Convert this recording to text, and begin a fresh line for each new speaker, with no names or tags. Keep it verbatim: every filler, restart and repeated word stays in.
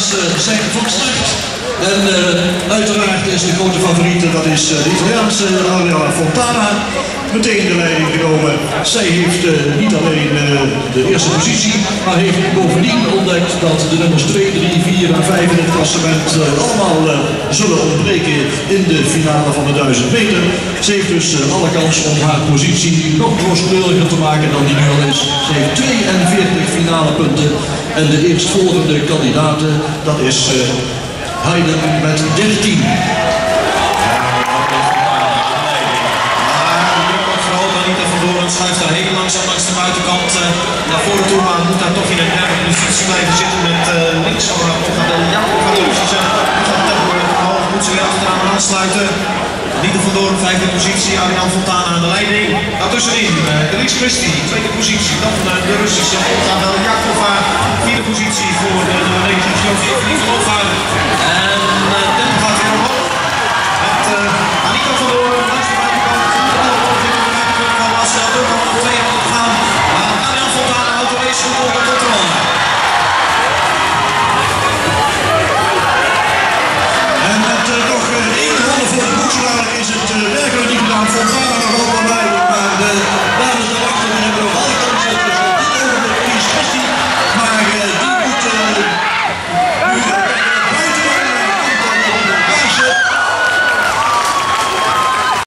uh, zijn van start. En uh, uiteraard is de grote favoriete, dat is uh, de Italiaanse Arianna Fontana, meteen de leiding genomen. Zij heeft uh, niet alleen uh, de eerste positie, maar heeft bovendien ontdekt dat de nummers twee, drie, vier en vijf in het klassement uh, allemaal uh, zullen ontbreken in de finale van de duizend meter. Ze heeft dus uh, alle kans om haar positie nog rooskleuriger te maken dan die nu al is. Ze heeft tweeënveertig finale punten en de eerstvolgende kandidaten, dat is uh, Heiden met dertien.
Anita van Doorn schuift daar heel langzaam langs de buitenkant uh, naar voren toe, maar moet daar toch in een derde positie blijven zitten met uh, links van haar Olga de Jacob van Russische. Die gaat tempo omhoog, moet ze weer achteraan aansluiten. Anita van Doorn, vijfde positie, Arianna Fontana aan de leiding. Daartussenin uh, Dries Christie, tweede positie, dan uh, de Russische Olga de Jakova, vierde positie voor de Nederlandse Jozef Nikolova.